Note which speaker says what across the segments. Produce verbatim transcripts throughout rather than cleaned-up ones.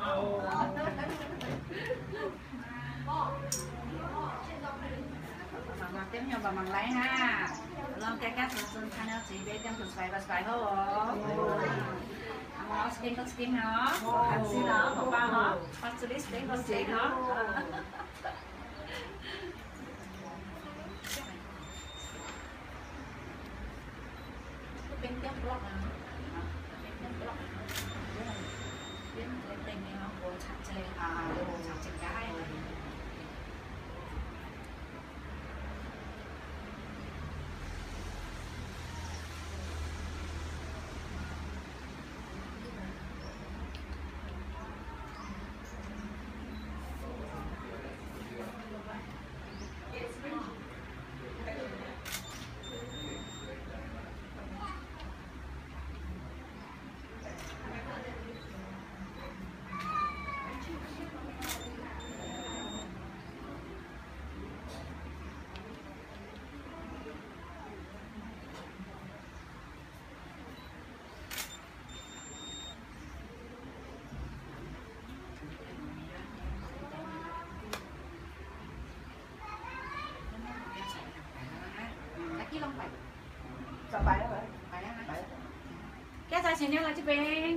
Speaker 1: bằng tiếp nhau bằng bằng lấy ha, lòng cái cắt xuân xuân thanh nhau chỉ để đem từ xoay và xoay thôi. Nó skin có skin nó, hạt xí nó, không bao nó, phát xử lý skin có skin nó. Bên tiếp block à, bên tiếp block, bên bên tình này nó có chặt chơi à, có chặt chơi cái. Cái sao xin nhau là chứ bên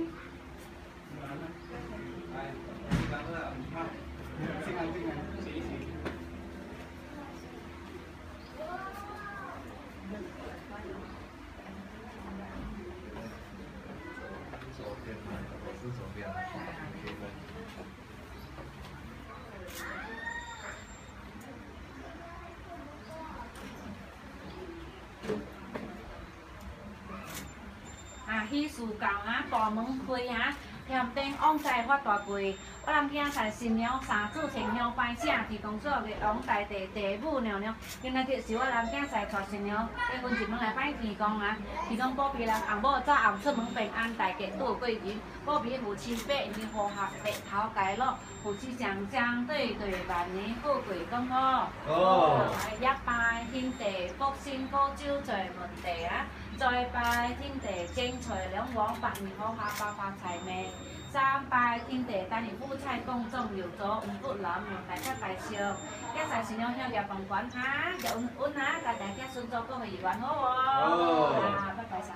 Speaker 1: à hi su cao á tòa mông khuê á theo tên ông tài hoa tòa quỳ我人囝在新娘三组前娘摆正提供所有嘅王大地地母娘娘，今仔日是我人囝在带新娘，结婚前门来摆提供啊，提供保庇人红某早红出门平安，大家都有贵人，保庇夫妻百年和谐，白头偕老，夫妻长长对对万年富贵恭贺。哦，一拜天地福星高招在门地啊，再拜天地精财两旺，百年好合，百发财命。三拜天地，等年夫妻共種搖咗五福臨，大家大笑。一齊善良向入房滾下，就安安下，大家順咗個去遊玩好喎。啊，拜拜晒。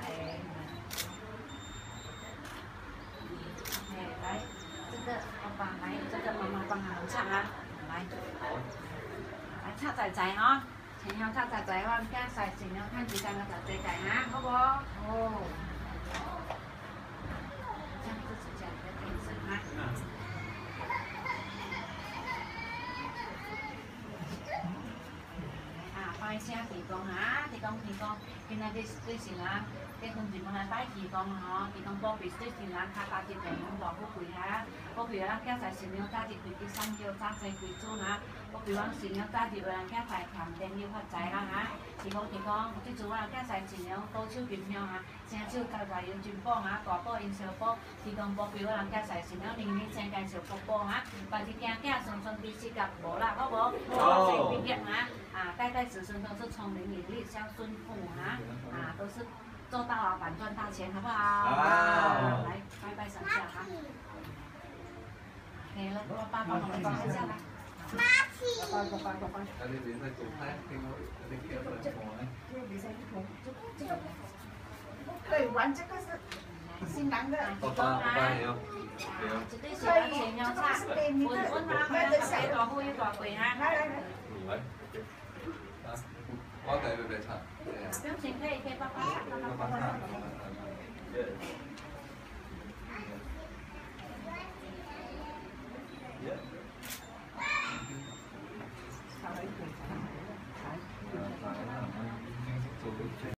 Speaker 1: 來，這個我幫來，這個媽媽幫下我擦啊，來，來擦仔仔哦，前後擦仔仔，我家曬善良看住間個仔仔仔嚇，好唔好？哦。拜車提供嚇，提供提供，今日啲啲事啦，啲同事們嚟拜提供嗬，提供保庇啲事啦，卡大節平安樂富貴嚇，保庇啦，家在善良家節對啲生叫揸細貴租嚇，保庇啦善良家節為人家在談定要發財啦嚇，提供提供，啲做啦家在善良高超健康嚇，正超介懷要轉波嚇，大波應小波，提供保庇啦人家在善良年年正介紹福波嚇，或者家家順順啲事夾冇啦，好冇？好，成畢業嚇。啊，代代子孙都是聪明伶俐、孝顺父母啊，啊，都是做大老板赚大钱，好不好？啊，来拜拜上下哈。OK 了，我爸爸帮我帮一下来。妈咪。爸爸爸爸爸。在那边在做菜，听我那个要怎么呢？这个比赛不同，这这个对玩这个是新郎的。爸爸爸爸也要。绝对是要钱要差，稳稳他，还要谁多富有多贵哈？来来来。我哋會俾擦。表情可以可以幫幫擦，幫幫擦。